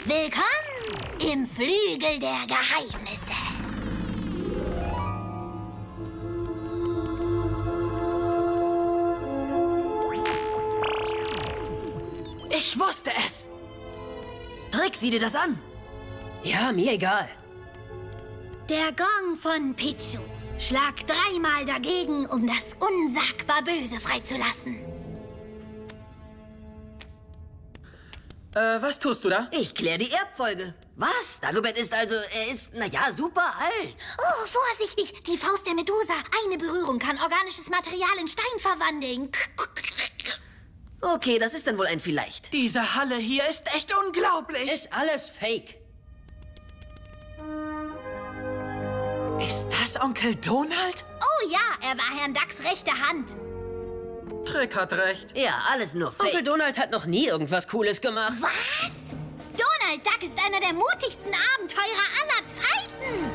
Willkommen im Flügel der Geheimnisse. Ich wusste es! Trick, sieh dir das an! Ja, mir egal. Der Gong von Pichu. Schlag 3-mal dagegen, um das unsagbar Böse freizulassen. Was tust du da? Ich kläre die Erbfolge. Was? Dagobert ist also, er ist, naja, super alt. Oh, vorsichtig! Die Faust der Medusa. Eine Berührung kann organisches Material in Stein verwandeln. Okay, das ist dann wohl ein Vielleicht. Diese Halle hier ist echt unglaublich. Ist alles Fake. Ist das Onkel Donald? Oh ja, er war Herrn Ducks rechte Hand. Trick hat recht. Ja, alles nur Fake. Onkel Donald hat noch nie irgendwas Cooles gemacht. Was? Donald Duck ist einer der mutigsten Abenteurer aller Zeiten.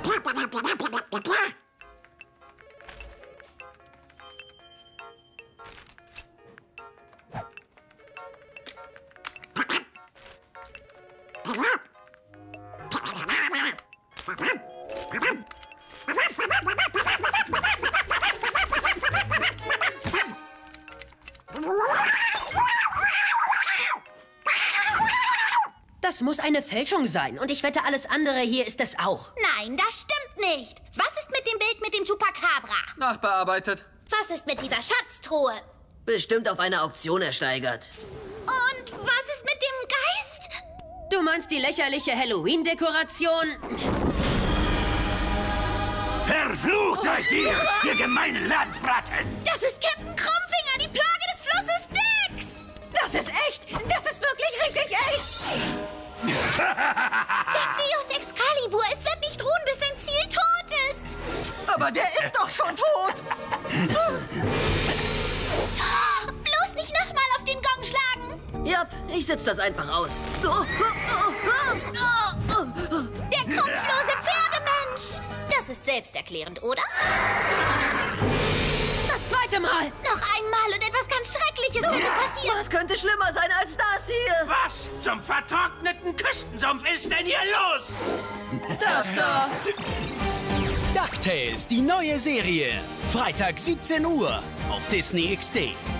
Das muss eine Fälschung sein. Und ich wette, alles andere hier ist es auch. Nein, das stimmt nicht. Was ist mit dem Bild mit dem Chupacabra? Nachbearbeitet. Was ist mit dieser Schatztruhe? Bestimmt auf einer Auktion ersteigert. Und was ist mit dem Geist? Du meinst die lächerliche Halloween-Dekoration? Verflucht seid ihr gemeinen Landratten! Das ist Captain Krummfinger, die Plage des Flusses Styx! Das ist echt! Das ist wirklich richtig echt! Das Deus Excalibur, es wird nicht ruhen, bis sein Ziel tot ist! Aber der ist doch schon tot! Bloß nicht nochmal auf den Gong schlagen! Ja, ich setz das einfach aus. Der kopflose Pferdemensch! Das ist selbsterklärend, oder? Das zweite Mal! Noch einmal und etwas ganz Schreckliches würde passieren! Was könnte schlimmer sein als das hier? Was zum vertrockneten Küstensumpf ist denn hier los? Das da! DuckTales, die neue Serie. Freitag 17 Uhr auf Disney XD.